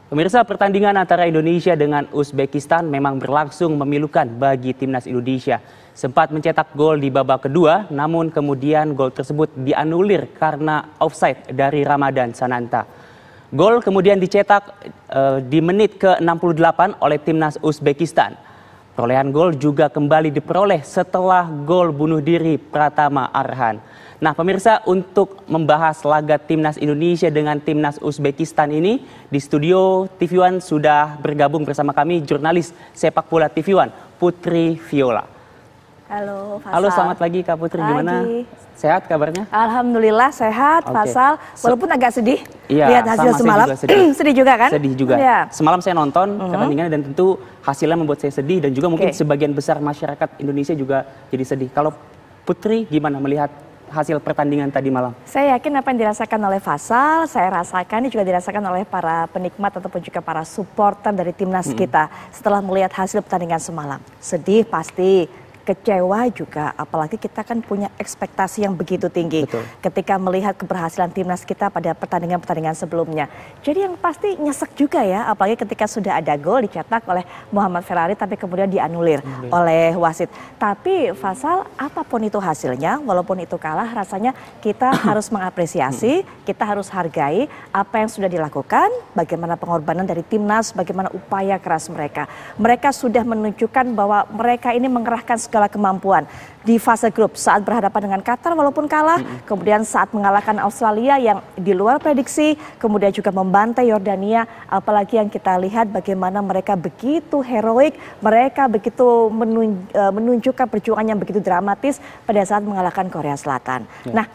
Pemirsa, pertandingan antara Indonesia dengan Uzbekistan memang berlangsung memilukan bagi timnas Indonesia. Sempat mencetak gol di babak kedua, namun kemudian gol tersebut dianulir karena offside dari Ramadan Sananta. Gol kemudian dicetak di menit ke-68 oleh timnas Uzbekistan. Perolehan gol juga kembali diperoleh setelah gol bunuh diri Pratama Arhan. Nah pemirsa, untuk membahas laga timnas Indonesia dengan timnas Uzbekistan ini, di studio TV One sudah bergabung bersama kami jurnalis sepak bola TV One, Putri Viola. Halo Fasal. Halo, selamat pagi Kak Putri, gimana? Sehat kabarnya? Alhamdulillah sehat, Fasal. Walaupun agak sedih lihat hasil semalam. Sedih juga kan? Sedih juga. Ya. Semalam saya nonton pertandingannya dan tentu hasilnya membuat saya sedih dan juga mungkin sebagian besar masyarakat Indonesia juga jadi sedih. Kalau Putri gimana melihat hasil pertandingan tadi malam? Saya yakin apa yang dirasakan oleh Fasal, saya rasakan ini juga dirasakan oleh para penikmat ataupun juga para supporter dari timnas kita setelah melihat hasil pertandingan semalam. Sedih pasti, kecewa juga, apalagi kita kan punya ekspektasi yang begitu tinggi. Betul. Ketika melihat keberhasilan timnas kita pada pertandingan-pertandingan sebelumnya. Jadi yang pasti nyesek juga ya, apalagi ketika sudah ada gol dicetak oleh Muhammad Ferrari tapi kemudian dianulir oleh wasit. Tapi Fasal, apapun itu hasilnya, walaupun itu kalah, rasanya kita harus mengapresiasi, kita harus hargai apa yang sudah dilakukan, bagaimana pengorbanan dari timnas, bagaimana upaya keras mereka. Mereka sudah menunjukkan bahwa mereka ini mengerahkan segala kemampuan di fase grup saat berhadapan dengan Qatar walaupun kalah, kemudian saat mengalahkan Australia yang di luar prediksi, kemudian juga membantai Yordania, apalagi yang kita lihat bagaimana mereka begitu heroik, mereka begitu menunjukkan perjuangan yang begitu dramatis pada saat mengalahkan Korea Selatan. Nah,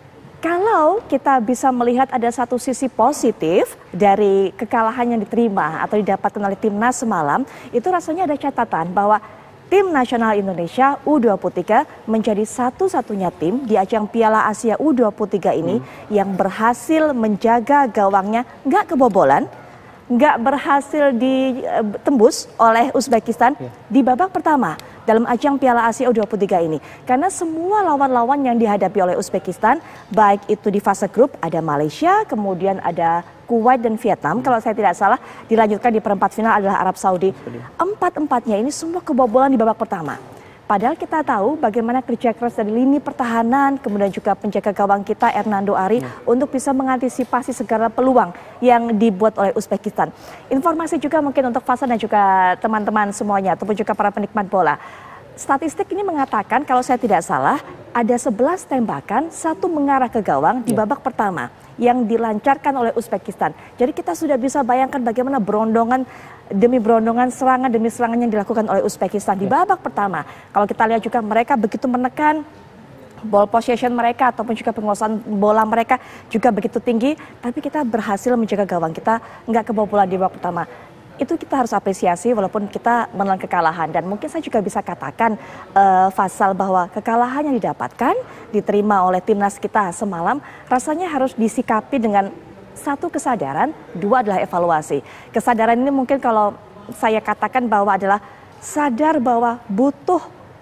kalau kita bisa melihat ada satu sisi positif dari kekalahan yang diterima atau didapatkan oleh timnas semalam, itu rasanya ada catatan bahwa Tim Nasional Indonesia U23 menjadi satu-satunya tim di ajang Piala Asia U23 ini yang berhasil menjaga gawangnya nggak kebobolan, nggak berhasil ditembus oleh Uzbekistan di babak pertama dalam ajang Piala Asia U23 ini. Karena semua lawan-lawan yang dihadapi oleh Uzbekistan, baik itu di fase grup ada Malaysia, kemudian ada Kuwait dan Vietnam, kalau saya tidak salah dilanjutkan di perempat final adalah Arab Saudi. Empat-empatnya ini semua kebobolan di babak pertama. Padahal kita tahu bagaimana kerja keras dari lini pertahanan, kemudian juga penjaga gawang kita Hernando Ari untuk bisa mengantisipasi segala peluang yang dibuat oleh Uzbekistan. Informasi juga mungkin untuk Fasan dan juga teman-teman semuanya, ataupun juga para penikmat bola. Statistik ini mengatakan kalau saya tidak salah ada 11 tembakan, satu mengarah ke gawang di babak pertama yang dilancarkan oleh Uzbekistan. Jadi kita sudah bisa bayangkan bagaimana berondongan demi berondongan, serangan demi serangan yang dilakukan oleh Uzbekistan di babak pertama. Kalau kita lihat juga mereka begitu menekan, ball possession mereka ataupun juga penguasaan bola mereka juga begitu tinggi, tapi kita berhasil menjaga gawang kita nggak kebobolan di babak pertama. Itu kita harus apresiasi walaupun kita menelan kekalahan. Dan mungkin saya juga bisa katakan Fasal bahwa kekalahan yang didapatkan diterima oleh timnas kita semalam rasanya harus disikapi dengan satu kesadaran, dua adalah evaluasi. Kesadaran ini mungkin kalau saya katakan bahwa adalah sadar bahwa butuh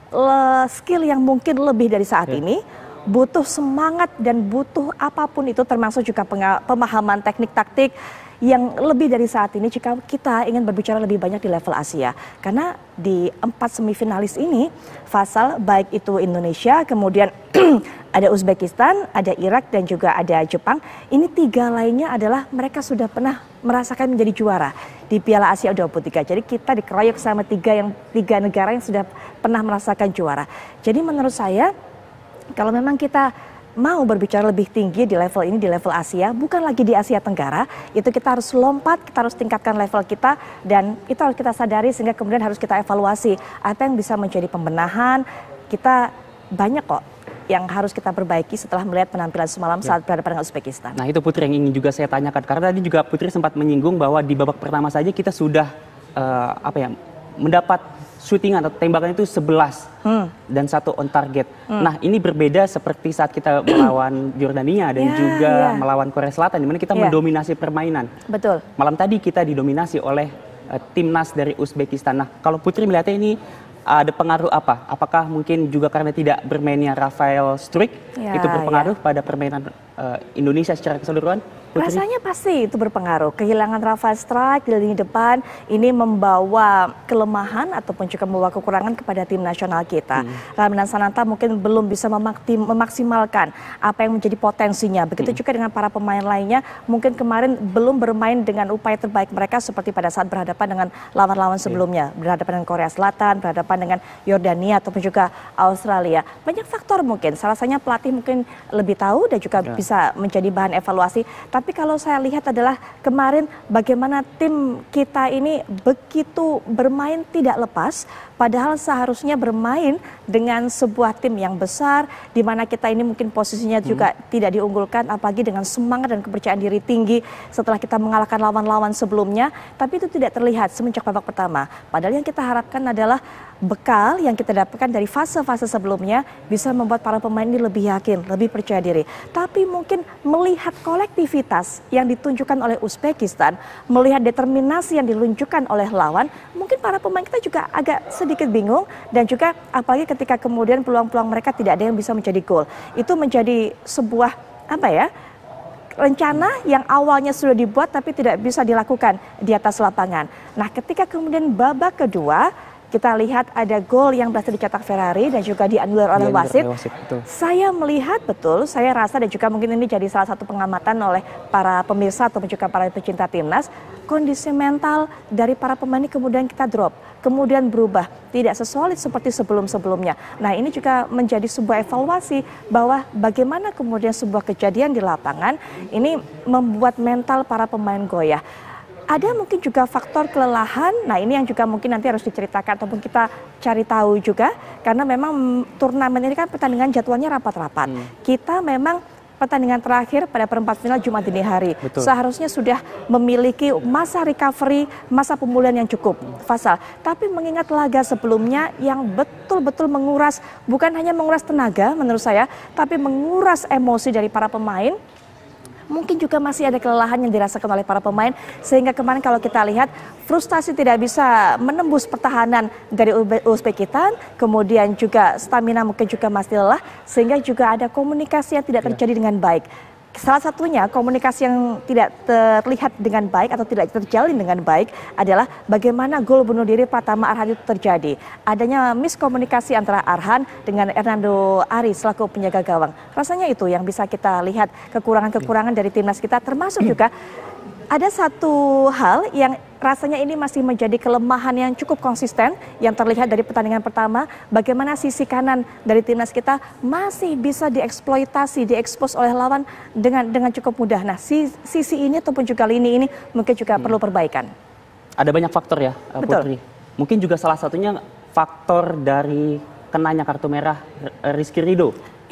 skill yang mungkin lebih dari saat ini, butuh semangat dan butuh apapun itu termasuk juga pemahaman teknik taktik yang lebih dari saat ini jika kita ingin berbicara lebih banyak di level Asia. Karena di 4 semifinalis ini, Fasal baik itu Indonesia, kemudian ada Uzbekistan, ada Irak dan juga ada Jepang. Ini 3 lainnya adalah mereka sudah pernah merasakan menjadi juara di Piala Asia U23. Jadi kita dikeroyok sama 3 negara yang sudah pernah merasakan juara. Jadi menurut saya kalau memang kita mau berbicara lebih tinggi di level ini, di level Asia, bukan lagi di Asia Tenggara, itu kita harus lompat, kita harus tingkatkan level kita, dan itu harus kita sadari sehingga kemudian harus kita evaluasi apa yang bisa menjadi pembenahan. Kita banyak kok yang harus kita perbaiki setelah melihat penampilan semalam saat berhadapan dengan Uzbekistan. Nah itu Putri yang ingin juga saya tanyakan, karena tadi juga Putri sempat menyinggung bahwa di babak pertama saja kita sudah mendapat shootingan atau tembakan itu 11 dan 1 on target. Nah ini berbeda seperti saat kita melawan Yordania dan juga melawan Korea Selatan, di mana kita mendominasi permainan. Betul. Malam tadi kita didominasi oleh timnas dari Uzbekistan. Nah kalau Putri melihatnya ini ada pengaruh apa? Apakah mungkin juga karena tidak bermainnya Rafael Struijk itu berpengaruh pada permainan Indonesia secara keseluruhan? Putri? Rasanya pasti itu berpengaruh. Kehilangan Rafa Strijk di lini depan ini membawa kelemahan ataupun juga membawa kekurangan kepada tim nasional kita. Ramadan Sananta mungkin belum bisa memaksimalkan apa yang menjadi potensinya. Begitu juga dengan para pemain lainnya, mungkin kemarin belum bermain dengan upaya terbaik mereka seperti pada saat berhadapan dengan lawan-lawan sebelumnya. Berhadapan dengan Korea Selatan, berhadapan dengan Yordania ataupun juga Australia. Banyak faktor mungkin. Salah satunya pelatih mungkin lebih tahu dan juga bisa menjadi bahan evaluasi. Tapi kalau saya lihat adalah kemarin bagaimana tim kita ini begitu bermain tidak lepas, padahal seharusnya bermain dengan sebuah tim yang besar, di mana kita ini mungkin posisinya juga tidak diunggulkan, apalagi dengan semangat dan kepercayaan diri tinggi setelah kita mengalahkan lawan-lawan sebelumnya, tapi itu tidak terlihat semenjak babak pertama. Padahal yang kita harapkan adalah bekal yang kita dapatkan dari fase-fase sebelumnya bisa membuat para pemain ini lebih yakin, lebih percaya diri. Tapi mungkin melihat kolektivitas yang ditunjukkan oleh Uzbekistan, melihat determinasi yang diluncurkan oleh lawan, mungkin para pemain kita juga agak sedikit bingung dan juga apalagi ketika kemudian peluang-peluang mereka tidak ada yang bisa menjadi gol. Itu menjadi sebuah rencana yang awalnya sudah dibuat tapi tidak bisa dilakukan di atas lapangan. Nah, ketika kemudian babak kedua kita lihat ada gol yang berhasil dicetak Ferrari dan juga dianulir oleh wasit. Saya melihat betul, saya rasa dan juga mungkin ini jadi salah satu pengamatan oleh para pemirsa atau juga para pecinta timnas, kondisi mental dari para pemain ini kemudian kita drop, kemudian berubah, tidak sesolid seperti sebelum-sebelumnya. Nah, ini juga menjadi sebuah evaluasi bahwa bagaimana kemudian sebuah kejadian di lapangan ini membuat mental para pemain goyah. Ada mungkin juga faktor kelelahan, nah ini yang juga mungkin nanti harus diceritakan ataupun kita cari tahu juga. Karena memang turnamen ini kan pertandingan jadwalnya rapat-rapat. Kita memang pertandingan terakhir pada perempat final Jumat dini hari. Seharusnya sudah memiliki masa recovery, masa pemulihan yang cukup, Faisal. Tapi mengingat laga sebelumnya yang betul-betul menguras, bukan hanya menguras tenaga menurut saya, tapi menguras emosi dari para pemain. Mungkin juga masih ada kelelahan yang dirasakan oleh para pemain sehingga kemarin kalau kita lihat frustasi tidak bisa menembus pertahanan dari Uzbekistan, kemudian juga stamina mungkin juga masih lelah sehingga juga ada komunikasi yang tidak terjadi dengan baik. Salah satunya komunikasi yang tidak terlihat dengan baik atau tidak terjalin dengan baik adalah bagaimana gol bunuh diri Pratama Arhan itu terjadi. Adanya miskomunikasi antara Arhan dengan Hernando Ari selaku penjaga gawang. Rasanya itu yang bisa kita lihat kekurangan-kekurangan dari timnas kita, termasuk juga ada satu hal yang rasanya ini masih menjadi kelemahan yang cukup konsisten yang terlihat dari pertandingan pertama, bagaimana sisi kanan dari timnas kita masih bisa dieksploitasi, diekspos oleh lawan dengan cukup mudah. Nah, sisi ini ataupun juga lini ini mungkin juga perlu perbaikan. Ada banyak faktor ya, Putri. Mungkin juga salah satunya faktor dari kenanya kartu merah Rizky Ridho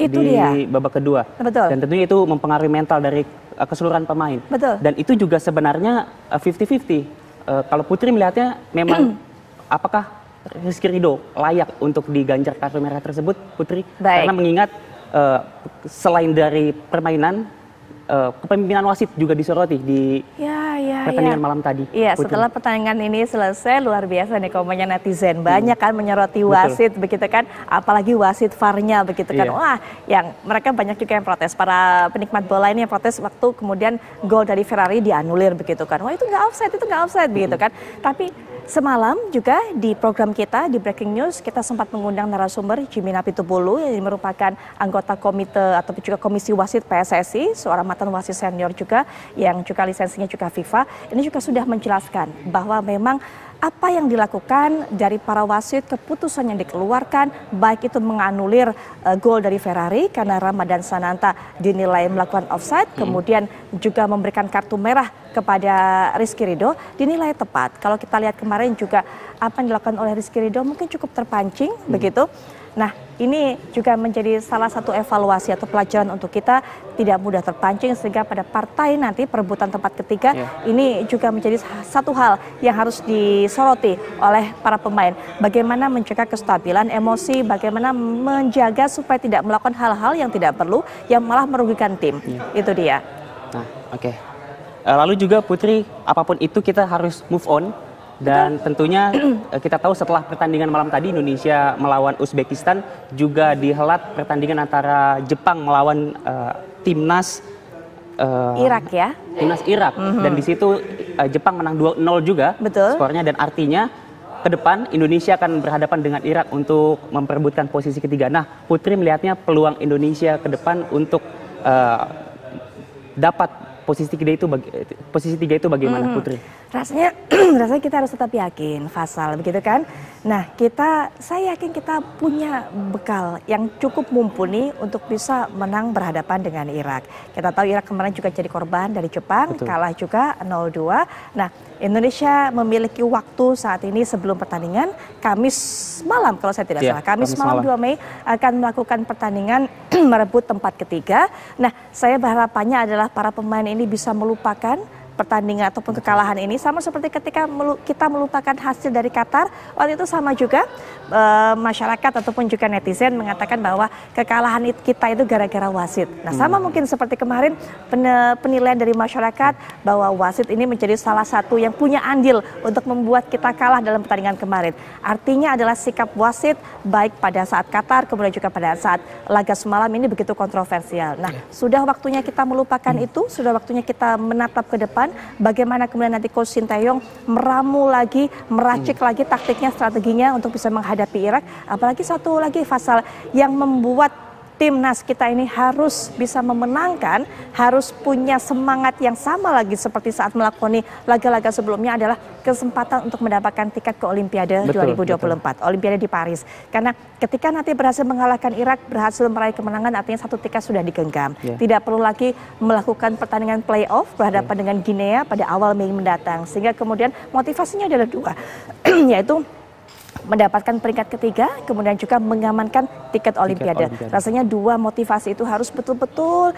di babak kedua. Dan tentunya itu mempengaruhi mental dari keseluruhan pemain. Dan itu juga sebenarnya 50-50. Kalau Putri melihatnya memang apakah Rizky Ridho layak untuk diganjar kartu merah tersebut, Putri? Karena mengingat selain dari permainan, kepemimpinan wasit juga disoroti di pertandingan malam tadi. Iya, setelah pertandingan ini selesai, luar biasa nih komennya netizen. Banyak kan menyoroti wasit begitu kan, apalagi wasit VAR-nya begitu kan. Wah, yang mereka banyak juga yang protes. Para penikmat bola ini yang protes waktu kemudian gol dari Ferrari dianulir begitu kan. Wah, itu nggak offside begitu kan. Tapi semalam juga di program kita di Breaking News kita sempat mengundang narasumber Jimmy Napitupulu yang merupakan anggota komite atau juga komisi wasit PSSI, seorang mantan wasit senior juga yang juga lisensinya juga FIFA. Ini juga sudah menjelaskan bahwa memang apa yang dilakukan dari para wasit, keputusan yang dikeluarkan, baik itu menganulir gol dari Ferrari karena Ramadan Sananta dinilai melakukan offside, kemudian juga memberikan kartu merah kepada Rizky Ridho dinilai tepat. Kalau kita lihat kemarin juga apa yang dilakukan oleh Rizky Ridho mungkin cukup terpancing begitu. Nah, ini juga menjadi salah satu evaluasi atau pelajaran untuk kita tidak mudah terpancing sehingga pada partai nanti perebutan tempat ketiga ini juga menjadi satu hal yang harus disoroti oleh para pemain. Bagaimana menjaga kestabilan emosi, bagaimana menjaga supaya tidak melakukan hal-hal yang tidak perlu yang malah merugikan tim. Itu dia. Nah, lalu juga Putri, apapun itu kita harus move on. Dan tentunya kita tahu setelah pertandingan malam tadi Indonesia melawan Uzbekistan juga dihelat pertandingan antara Jepang melawan timnas Irak ya. Timnas Irak dan di situ Jepang menang 2-0 juga skornya, dan artinya ke depan Indonesia akan berhadapan dengan Irak untuk memperebutkan posisi ketiga. Nah, Putri melihatnya peluang Indonesia ke depan untuk dapat posisi tiga itu bagaimana, Putri? Rasanya kita harus tetap yakin, Faisal, begitu kan? Nah, saya yakin kita punya bekal yang cukup mumpuni untuk bisa menang berhadapan dengan Irak. Kita tahu Irak kemarin juga jadi korban dari Jepang, kalah juga 0-2. Nah, Indonesia memiliki waktu saat ini sebelum pertandingan, Kamis malam kalau saya tidak salah. Kamis malam 2 Mei akan melakukan pertandingan merebut tempat ketiga. Nah, saya berharapannya adalah para pemain ini bisa melupakan pertandingan ataupun kekalahan ini, sama seperti ketika kita melupakan hasil dari Qatar. Waktu itu sama juga masyarakat ataupun juga netizen mengatakan bahwa kekalahan kita itu gara-gara wasit. Nah, sama mungkin seperti kemarin penilaian dari masyarakat bahwa wasit ini menjadi salah satu yang punya andil untuk membuat kita kalah dalam pertandingan kemarin. Artinya adalah sikap wasit baik pada saat Qatar kemudian juga pada saat laga semalam ini begitu kontroversial. Nah, sudah waktunya kita melupakan itu, sudah waktunya kita menatap ke depan. Bagaimana kemudian nanti Coach Sinteyong meramu lagi, meracik lagi taktiknya, strateginya untuk bisa menghadapi Irak. Apalagi satu lagi Faisal yang membuat timnas kita ini harus bisa memenangkan, harus punya semangat yang sama lagi seperti saat melakoni laga-laga sebelumnya adalah kesempatan untuk mendapatkan tiket ke Olimpiade 2024, Olimpiade di Paris. Karena ketika nanti berhasil mengalahkan Irak, berhasil meraih kemenangan, artinya satu tiket sudah digenggam. Tidak perlu lagi melakukan pertandingan playoff berhadapan dengan Guinea pada awal Mei mendatang. Sehingga kemudian motivasinya adalah dua, yaitu mendapatkan peringkat ketiga, kemudian juga mengamankan tiket Olimpiade. Rasanya dua motivasi itu harus betul-betul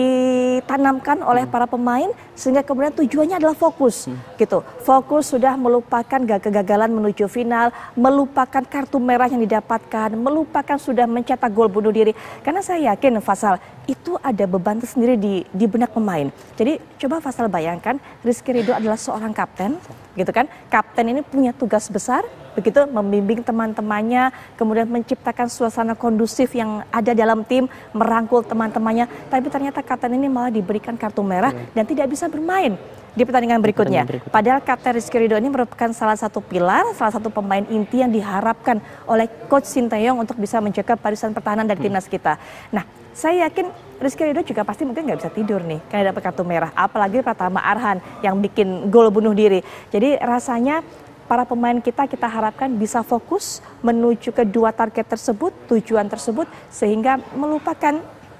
ditanamkan oleh para pemain, sehingga kemudian tujuannya adalah fokus, gitu. Fokus sudah melupakan kegagalan menuju final, melupakan kartu merah yang didapatkan, melupakan sudah mencetak gol bunuh diri. Karena saya yakin, Faisal, itu ada beban tersendiri di benak pemain. Jadi coba Faisal bayangkan, Rizky Ridho adalah seorang kapten, gitu kan? Kapten ini punya tugas besar, begitu, membimbing teman-temannya, kemudian menciptakan suasana kondusif yang ada dalam tim, merangkul teman-temannya. Tapi ternyata kapten ini malah diberikan kartu merah dan tidak bisa bermain di pertandingan berikutnya. Padahal kapten Rizky Ridho ini merupakan salah satu pilar, salah satu pemain inti yang diharapkan oleh Coach Sinteyong untuk bisa menjaga barisan pertahanan dari timnas kita. Nah, saya yakin Rizky Ridho juga pasti mungkin nggak bisa tidur nih karena dapat kartu merah. Apalagi Pratama Arhan yang bikin gol bunuh diri. Jadi rasanya para pemain kita harapkan bisa fokus menuju ke dua target tersebut, tujuan tersebut, sehingga melupakan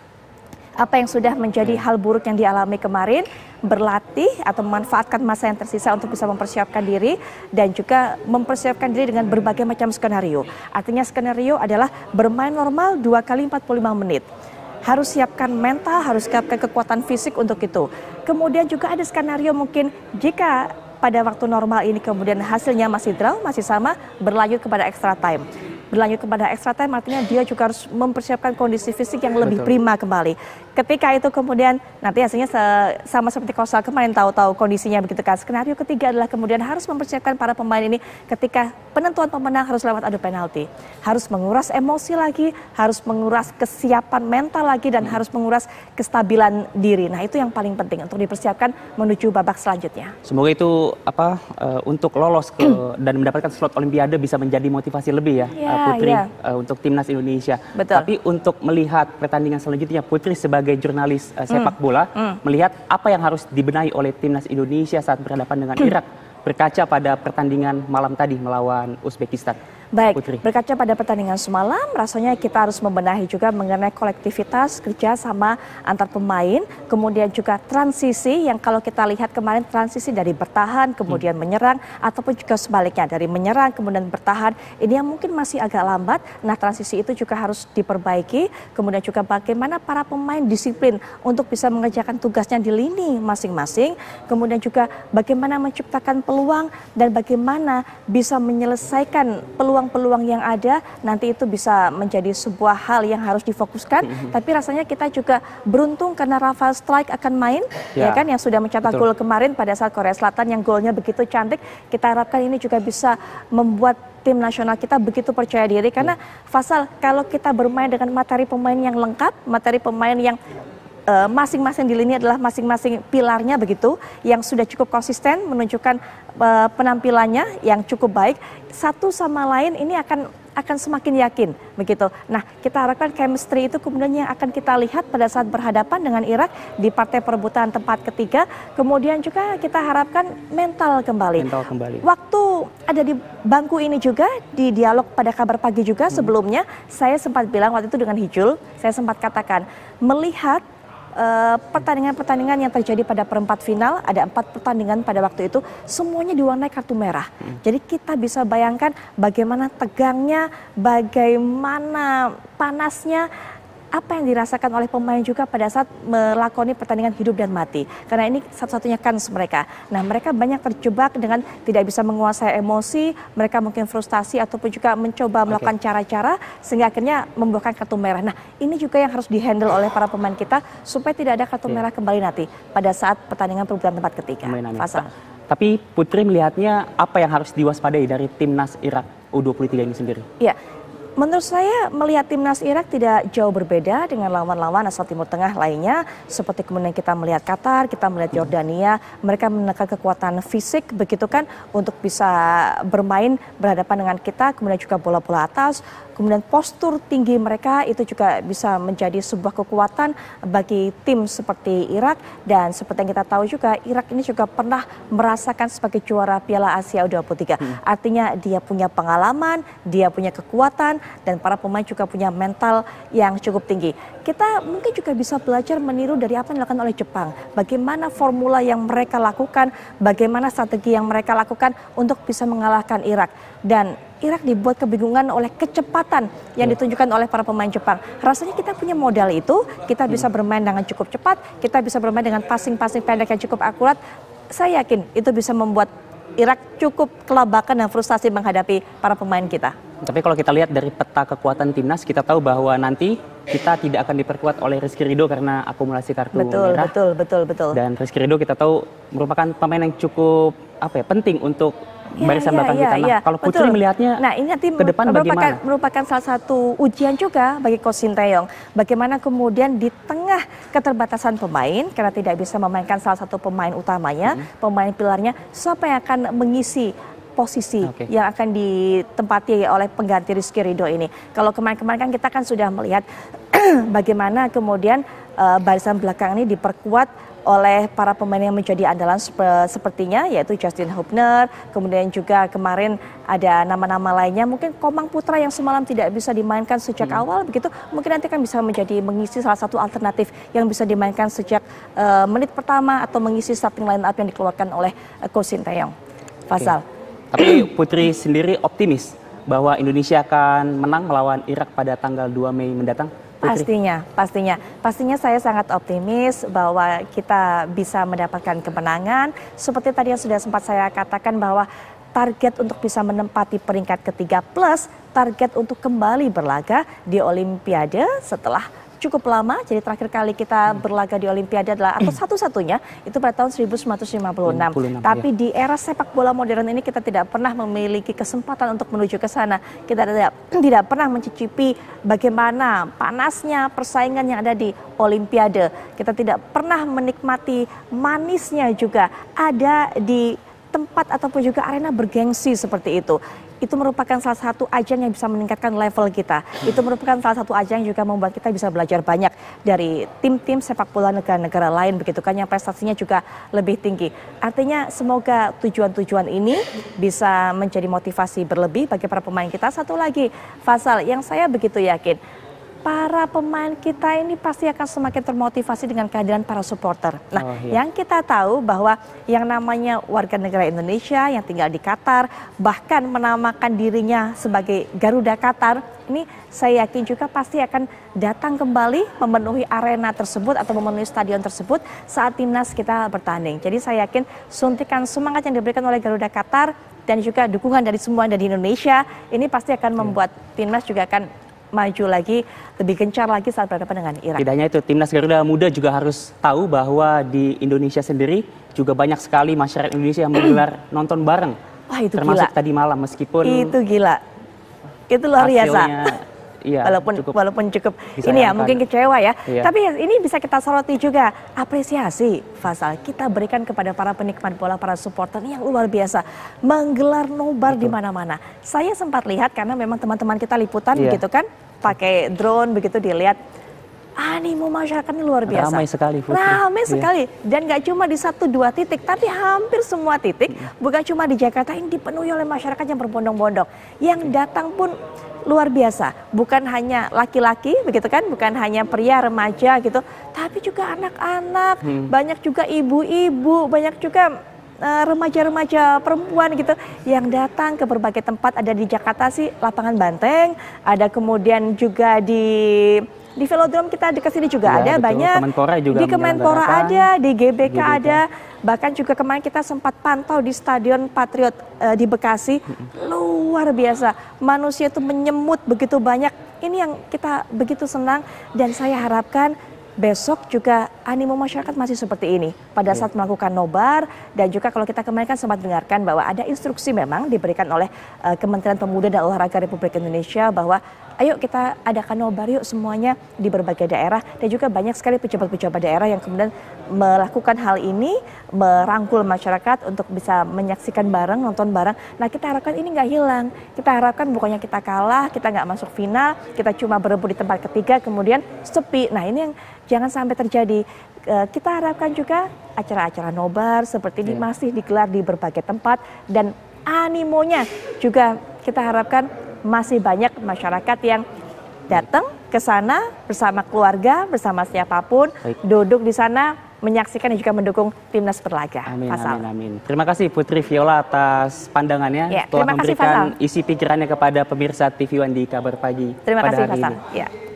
apa yang sudah menjadi hal buruk yang dialami kemarin, berlatih atau memanfaatkan masa yang tersisa untuk bisa mempersiapkan diri dan juga mempersiapkan diri dengan berbagai macam skenario. Artinya skenario adalah bermain normal 2 kali 45 menit. Harus siapkan mental, harus siapkan kekuatan fisik untuk itu. Kemudian juga ada skenario mungkin jika pada waktu normal ini kemudian hasilnya masih draw, masih sama, berlanjut kepada extra time. Berlanjut kepada extra time artinya dia juga harus mempersiapkan kondisi fisik yang lebih prima kembali. Ketika itu kemudian nanti hasilnya sama seperti Kosal kemarin, tahu-tahu kondisinya begitu kan. Skenario ketiga adalah kemudian harus mempersiapkan para pemain ini ketika penentuan pemenang harus lewat adu penalti. Harus menguras emosi lagi, harus menguras kesiapan mental lagi, dan harus menguras kestabilan diri. Nah, itu yang paling penting untuk dipersiapkan menuju babak selanjutnya. Semoga itu untuk lolos dan mendapatkan slot Olimpiade bisa menjadi motivasi lebih ya, Putri, untuk timnas Indonesia. Betul. Tapi untuk melihat pertandingan selanjutnya, Putri sebagai jurnalis sepak bola melihat apa yang harus dibenahi oleh timnas Indonesia saat berhadapan dengan Irak berkaca pada pertandingan malam tadi melawan Uzbekistan. Baik, Putri. berkaca pada pertandingan semalam, rasanya kita harus membenahi juga mengenai kolektivitas kerja sama antar pemain, kemudian juga transisi yang kalau kita lihat kemarin transisi dari bertahan kemudian menyerang, ataupun juga sebaliknya dari menyerang kemudian bertahan, ini yang mungkin masih agak lambat. Nah, transisi itu juga harus diperbaiki, kemudian juga bagaimana para pemain disiplin untuk bisa mengerjakan tugasnya di lini masing-masing, kemudian juga bagaimana menciptakan peluang dan bagaimana bisa menyelesaikan peluang yang ada, nanti itu bisa menjadi sebuah hal yang harus difokuskan. Tapi rasanya kita juga beruntung karena Rafael Strijk akan main, ya kan, yang sudah mencetak gol kemarin pada saat Korea Selatan yang golnya begitu cantik. Kita harapkan ini juga bisa membuat tim nasional kita begitu percaya diri, karena Faisal, kalau kita bermain dengan materi pemain yang lengkap, materi pemain yang masing-masing di lini adalah masing-masing pilarnya begitu yang sudah cukup konsisten menunjukkan penampilannya yang cukup baik, satu sama lain ini akan semakin yakin begitu. Nah, kita harapkan chemistry itu kemudian yang akan kita lihat pada saat berhadapan dengan Irak di partai perebutan tempat ketiga. Kemudian juga kita harapkan mental kembali. Waktu ada di bangku ini juga di dialog pada Kabar Pagi juga sebelumnya saya sempat bilang waktu itu dengan Hijul, saya sempat katakan melihat pertandingan-pertandingan yang terjadi pada perempat final, ada 4 pertandingan pada waktu itu, semuanya diwarnai kartu merah. Jadi kita bisa bayangkan bagaimana tegangnya, bagaimana panasnya, apa yang dirasakan oleh pemain juga pada saat melakoni pertandingan hidup dan mati. Karena ini satu-satunya kans mereka. Nah, mereka banyak terjebak dengan tidak bisa menguasai emosi, mereka mungkin frustasi ataupun juga mencoba melakukan cara-cara sehingga akhirnya membuahkan kartu merah. Nah, ini juga yang harus dihandle oleh para pemain kita supaya tidak ada kartu merah kembali nanti pada saat pertandingan perebutan tempat ketiga. Tapi Putri melihatnya apa yang harus diwaspadai dari timnas Irak U23 ini sendiri? Iya. Menurut saya melihat timnas Irak tidak jauh berbeda dengan lawan-lawan asal Timur Tengah lainnya. Seperti kemudian kita melihat Qatar, kita melihat Yordania, mereka menekan kekuatan fisik begitu kan untuk bisa bermain berhadapan dengan kita, kemudian juga bola-bola atas. Kemudian postur tinggi mereka itu juga bisa menjadi sebuah kekuatan bagi tim seperti Irak. Dan seperti yang kita tahu juga Irak ini juga pernah merasakan sebagai juara Piala Asia U23. Artinya dia punya pengalaman, dia punya kekuatan dan para pemain juga punya mental yang cukup tinggi. Kita mungkin juga bisa belajar meniru dari apa yang dilakukan oleh Jepang. Bagaimana formula yang mereka lakukan, bagaimana strategi yang mereka lakukan untuk bisa mengalahkan Irak. Dan Irak dibuat kebingungan oleh kecepatan yang ditunjukkan oleh para pemain Jepang. Rasanya kita punya modal itu, kita bisa bermain dengan cukup cepat, kita bisa bermain dengan passing-passing pendek yang cukup akurat. Saya yakin itu bisa membuat Irak cukup kelabakan dan frustasi menghadapi para pemain kita. Tapi kalau kita lihat dari peta kekuatan timnas, kita tahu bahwa nanti kita tidak akan diperkuat oleh Rizky Ridho karena akumulasi kartu merah. Betul. Dan Rizky Ridho kita tahu merupakan pemain yang cukup penting untuk barisan belakang kita. Nah, kalau Putri melihatnya ini nanti ke depan bagaimana? Merupakan salah satu ujian juga bagi Coach Sinteyong. Bagaimana kemudian di tengah keterbatasan pemain, karena tidak bisa memainkan salah satu pemain utamanya, pemain pilarnya, siapa yang akan mengisi posisi yang akan ditempati oleh pengganti Rizky Ridho ini. Kalau kemarin-kemarin kan kita kan sudah melihat bagaimana kemudian barisan belakang ini diperkuat oleh para pemain yang menjadi andalan sepertinya, yaitu Justin Hubner, kemudian juga kemarin ada nama-nama lainnya, mungkin Komang Putra yang semalam tidak bisa dimainkan sejak awal begitu, mungkin nanti kan bisa menjadi mengisi salah satu alternatif yang bisa dimainkan sejak menit pertama atau mengisi starting line up yang dikeluarkan oleh Coach Sinteyong. Fasal. Tapi Putri sendiri optimis bahwa Indonesia akan menang melawan Irak pada tanggal 2 Mei mendatang? Pastinya saya sangat optimis bahwa kita bisa mendapatkan kemenangan. Seperti tadi yang sudah sempat saya katakan bahwa target untuk bisa menempati peringkat ketiga plus target untuk kembali berlaga di Olimpiade setelah cukup lama. Jadi terakhir kali kita berlaga di Olimpiade adalah atau satu-satunya itu pada tahun 1956. Tapi di era sepak bola modern ini kita tidak pernah memiliki kesempatan untuk menuju ke sana. Kita tidak pernah mencicipi bagaimana panasnya persaingan yang ada di Olimpiade. Kita tidak pernah menikmati manisnya juga ada di tempat ataupun juga arena bergengsi seperti itu. Itu merupakan salah satu ajang yang bisa meningkatkan level kita. Itu merupakan salah satu ajang yang juga membuat kita bisa belajar banyak dari tim-tim sepak bola negara-negara lain begitu kan, yang prestasinya juga lebih tinggi. Artinya semoga tujuan-tujuan ini bisa menjadi motivasi berlebih bagi para pemain kita. Satu lagi, Fasal, yang saya begitu yakin, para pemain kita ini pasti akan semakin termotivasi dengan kehadiran para supporter. Nah, yang kita tahu bahwa yang namanya warga negara Indonesia yang tinggal di Qatar, bahkan menamakan dirinya sebagai Garuda Qatar, ini saya yakin juga pasti akan datang kembali memenuhi arena tersebut atau memenuhi stadion tersebut saat timnas kita bertanding. Jadi saya yakin suntikan semangat yang diberikan oleh Garuda Qatar dan juga dukungan dari semua dari Indonesia, ini pasti akan membuat timnas juga akan maju lagi, lebih gencar lagi saat berhadapan dengan Irak. Tidak hanya itu, timnas Garuda Muda juga harus tahu bahwa di Indonesia sendiri juga banyak sekali masyarakat Indonesia yang menggelar nonton bareng. Wah, itu termasuk gila. Tadi malam, meskipun itu gila. Itu luar biasa. Iya, walaupun cukup ini ya disayangkan. mungkin kecewa ya. Iya. Tapi ini bisa kita soroti juga apresiasi Faisal kita berikan kepada para penikmat bola, para supporter yang luar biasa menggelar nobar di mana-mana. Saya sempat lihat karena memang teman-teman kita liputan begitu kan, pakai drone begitu dilihat. Animo masyarakat ini luar biasa. Ramai sekali, Putri. Ramai sekali. Dan gak cuma di 1-2 titik, tapi hampir semua titik. Bukan cuma di Jakarta, ini dipenuhi oleh masyarakat yang berbondong-bondong. Yang datang pun luar biasa. Bukan hanya laki-laki, begitu kan? Bukan hanya pria, remaja gitu. Tapi juga anak-anak, banyak juga ibu-ibu, banyak juga remaja-remaja perempuan gitu yang datang ke berbagai tempat. Ada di Jakarta sih lapangan Banteng, ada kemudian juga di Velodrome kita dekat sini juga ada betul. banyak. Kemenpora juga di Kemenpora ada, di GBK ada. Bahkan juga kemarin kita sempat pantau di Stadion Patriot di Bekasi. Luar biasa. Manusia itu menyemut begitu banyak. Ini yang kita begitu senang dan saya harapkan besok juga animo masyarakat masih seperti ini pada saat melakukan nobar. Dan juga kalau kita kemarin kan sempat dengarkan bahwa ada instruksi memang diberikan oleh Kementerian Pemuda dan Olahraga Republik Indonesia bahwa ayo kita adakan nobar yuk semuanya di berbagai daerah. Dan juga banyak sekali pejabat-pejabat daerah yang kemudian melakukan hal ini, merangkul masyarakat untuk bisa menyaksikan bareng, nonton bareng. Nah kita harapkan ini nggak hilang. Kita harapkan bukannya kita kalah, kita nggak masuk final, kita cuma berebut di tempat ketiga kemudian sepi. Nah ini yang jangan sampai terjadi. Kita harapkan juga acara-acara nobar seperti ini masih digelar di berbagai tempat. Dan animonya juga kita harapkan masih banyak masyarakat yang datang ke sana bersama keluarga, bersama siapapun, duduk di sana menyaksikan dan juga mendukung timnas berlaga. Amin, amin, amin. Terima kasih Putri Viola atas pandangannya telah memberikan isi pikirannya kepada pemirsa TV One di Kabar Pagi terima pada kasih hari Faisal. ini. Ya.